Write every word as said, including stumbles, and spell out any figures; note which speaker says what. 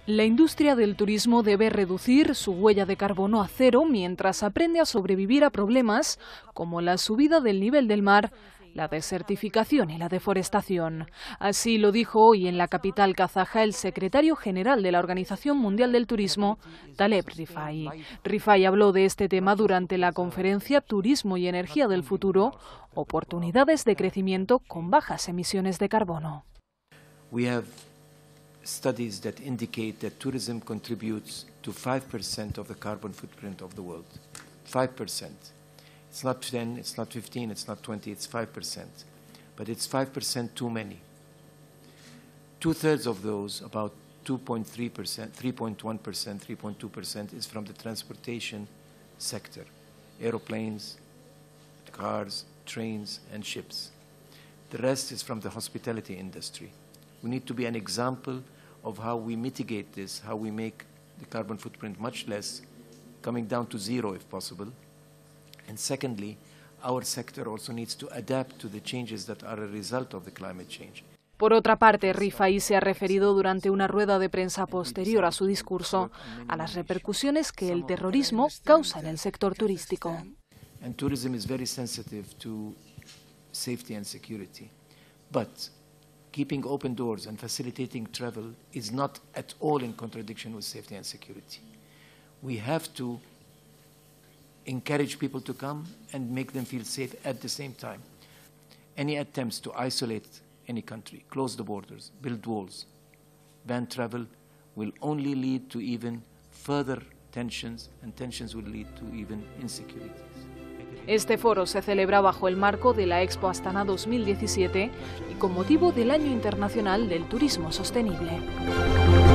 Speaker 1: La industria del turismo debe reducir su huella de carbono a cero mientras aprende a sobrevivir a problemas como la subida del nivel del mar, la desertificación y la deforestación. Así lo dijo hoy en la capital kazaja el secretario general de la Organización Mundial del Turismo, Taleb Rifai. Rifai habló de este tema durante la conferencia Turismo y Energía del Futuro, oportunidades de crecimiento con bajas emisiones de carbono.
Speaker 2: We have studies that indicate that tourism contributes to five percent of the carbon footprint of the world. five percent. It's not ten, it's not fifteen, it's not twenty, it's five percent. But it's five percent too many. Two-thirds of those, about two point three percent, three point one percent, three point two percent, is from the transportation sector. Aeroplanes, cars, trains, and ships. The rest is from the hospitality industry. We need to be an example of how we mitigate this, how we make the carbon footprint much less, coming down to zero if possible. And secondly, our sector also needs to adapt to the changes that are a result of the climate change.
Speaker 1: Por otra parte, Rifai se ha referido durante una rueda de prensa posterior a su discurso a las repercusiones que el terrorismo causa en el sector turístico.
Speaker 2: And tourism is very sensitive to safety and security. But keeping open doors and facilitating travel is not at all in contradiction with safety and security. We have to encourage people to come and make them feel safe at the same time. Any attempts to isolate any country, close the borders, build walls, ban travel will only lead to even further tensions, and tensions will lead to even insecurities.
Speaker 1: Este foro se celebra bajo el marco de la Expo Astana dos mil diecisiete y con motivo del Año Internacional del Turismo Sostenible.